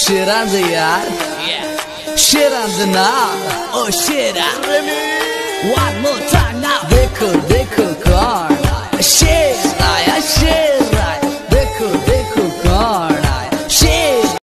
शेरांज यार शेरांज ना ओ शेरा one more time now देखो देखो